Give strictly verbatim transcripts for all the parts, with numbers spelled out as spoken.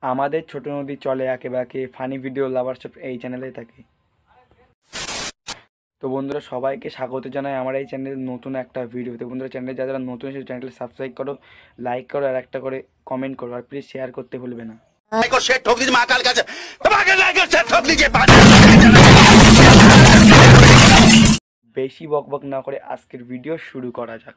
আমাদের ছোট নদী চলে একে বাকে ফানি ভিডিও লাভার সব এই চ্যানেলে থাকে। তো বন্ধুরা সবাইকে স্বাগত জানাই আমার এই চ্যানেলের নতুন একটা ভিডিও। তো বন্ধুরা চ্যানেলে যারা যারা নতুন সেই চ্যানেলটা সাবস্ক্রাইব করো, লাইক করো আর একটা করে কমেন্ট করো, আর প্লিজ শেয়ার করতে ভুলবে না। বেশি বক বক না করে আজকের ভিডিও শুরু করা যাক।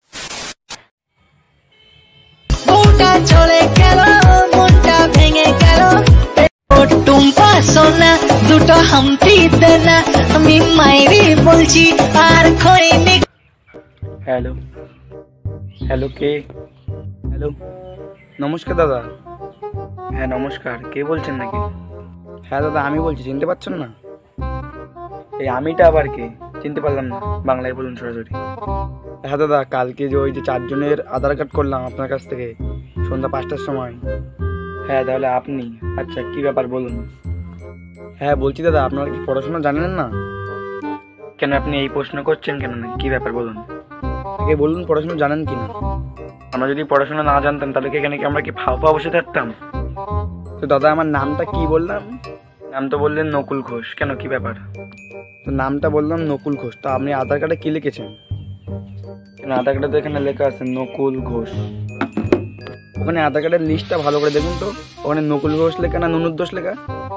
চলে গেল মনটা ভেঙে গেল, টুম্পা সোনা দুটো হাম্পি দেনা, আমি মাইরি বলছি আর খইনি। হ্যালো হ্যালো কে হ্যালো নমস্কার দাদা। হ্যাঁ নমস্কার, কে বলছেন নাকি? হ্যাঁ দাদা আমি বলছি, চিনতে পারছেন না? এই আমিটা আবার কে? চিনতে পারলাম না, বাংলায় বলুন সরাসরি। হ্যাঁ দাদা কালকে যে ওই যে চারজনের আধার কার্ড করলাম আপনার কাছ থেকে সন্ধ্যা পাঁচটার সময়। হ্যাঁ তাহলে আপনি, আচ্ছা কী ব্যাপার বলুন। হ্যাঁ বলছি দাদা আপনারা কি পড়াশোনা জানেন না? কেন আপনি এই প্রশ্ন করছেন কেন? নাকি কী ব্যাপার বলুন, আগে বলুন পড়াশোনা জানেন কি না? আমরা যদি পড়াশোনা না জানতাম তাহলে কি এখানে কি আমরা কি ফাও ফাও বসে থাকতাম? তো দাদা আমার নামটা কি বললাম? নাম তো বললেন নকুল ঘোষ, কেন কি ব্যাপার? তো নামটা বললাম নকুল ঘোষ, তো আপনি আধার কার্ডে কী লিখেছেন? কেন আধার কার্ডে তো এখানে লেখা আছে নকুল ঘোষ। ওখানে আধার কার্ডের লিস্টটা ভালো করে দেখুন তো, ওখানে নকুল ঘোষ লেখা না নুনুর দোষ লেখা?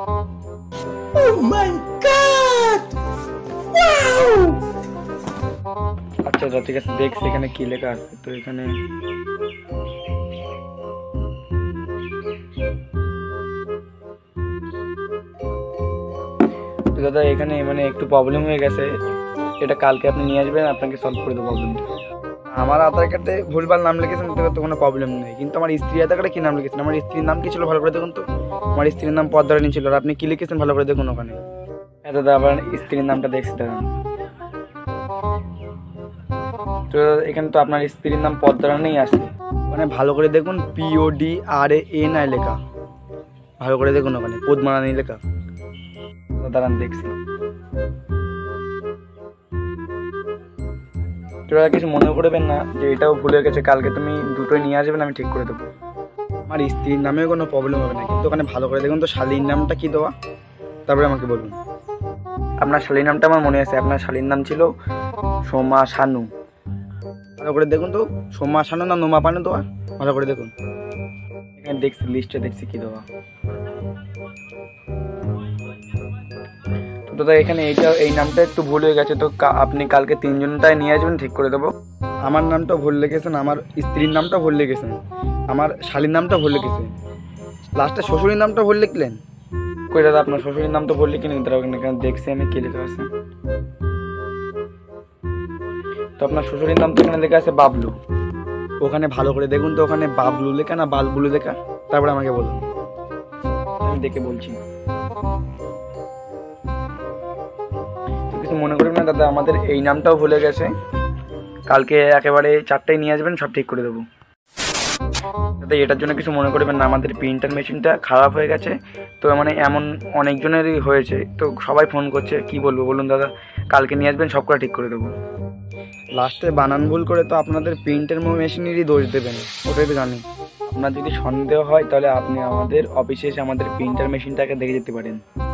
আচ্ছা আচ্ছা ঠিক আছে, দেখছি এখানে কি লেখা আছে। তো এখানে তো দাদা এখানে মানে একটু প্রবলেম হয়ে গেছে, এটা কালকে আপনি নিয়ে আসবেন, আপনাকে সলভ করে দেবো প্রবলেমটা। আমার আধার কার্ডে ভুলভাল নাম লিখেছেন তো কোনো প্রবলেম নেই, কিন্তু আমার স্ত্রী আধার কার্ডে কী নাম লিখেছেন? আমার স্ত্রীর নাম কী ছিল ভালো করে দেখুন তো। আমার স্ত্রীর নাম পদ্মারানী ছিল, আর আপনি কী লিখেছেন ভালো করে দেখুন ওখানে। হ্যাঁ দাদা আবার স্ত্রীর নামটা দেখছি দাদা। তো এখানে তো আপনার স্ত্রীর নাম পদ্মারানীই আছে, মানে ভালো করে দেখুন P O D R A N I লেখা, ভালো করে দেখুন ওখানে পদ্মারানী লেখা। দাঁড়ান দেখছি। তোরা কিছু মনে করবেন না যে এটাও ভুলে গেছে, কালকে তুমি দুটোই নিয়ে আসবেন, আমি ঠিক করে দেবো। আমার স্ত্রীর নামেও কোনো প্রবলেম হবে না, কিন্তু ওখানে ভালো করে দেখুন তো শালীর নামটা কি দেওয়া, তারপরে আমাকে বলুন। আপনার শালীর নামটা আমার মনে আছে, আপনার শালীর নাম ছিল সোমা শানু। ভালো করে দেখুন তো সোমা শানু না নোমা পানু দেওয়া, ভালো করে দেখুন। এখানে দেখছি লিস্টে দেখছি কি দেওয়া। তো দাদা এখানে এইটা এই নামটা একটু ভুল হয়ে গেছে, তো আপনি কালকে তিনজনটাই নিয়ে আসবেন, ঠিক করে দেবো। আমার নামটা ভুল লিখেছেন, আমার স্ত্রীর নামটা ভুল লিখেছেন, আমার শালীর নামটা ভুল লিখেছেন, লাস্টে শ্বশুরের নামটা ভুল লিখলেন। কই দাদা আপনার শ্বশুরের নাম তো ভুল লিখিনি, তারা ওখানে দেখছি আমি কি লেখা আছে। তো আপনার শ্বশুরের নাম তো এখানে লেখা আছে বাবলু, ওখানে ভালো করে দেখুন তো ওখানে বাবলু লেখা না বালবুলু লেখা, তারপরে আমাকে বলুন, আমি দেখে বলছি। কিছু মনে করবেন না দাদা, আমাদের এই নামটাও ভুলে গেছে, কালকে একেবারে চারটায় নিয়ে আসবেন, সব ঠিক করে দেবো দাদা। এটার জন্য কিছু মনে করবেন না, আমাদের প্রিন্টার মেশিনটা খারাপ হয়ে গেছে, তো মানে এমন অনেকজনেরই হয়েছে, তো সবাই ফোন করছে, কি বলবো বলুন দাদা। কালকে নিয়ে আসবেন, সব করে ঠিক করে দেবো। লাস্টে বানান ভুল করে তো আপনাদের প্রিন্টার মেশিনেরই দোষ দেবেন, ওটাই তো জানি। আপনার যদি সন্দেহ হয় তাহলে আপনি আমাদের অফিসে এসে আমাদের প্রিন্টার মেশিনটাকে দেখে যেতে পারেন।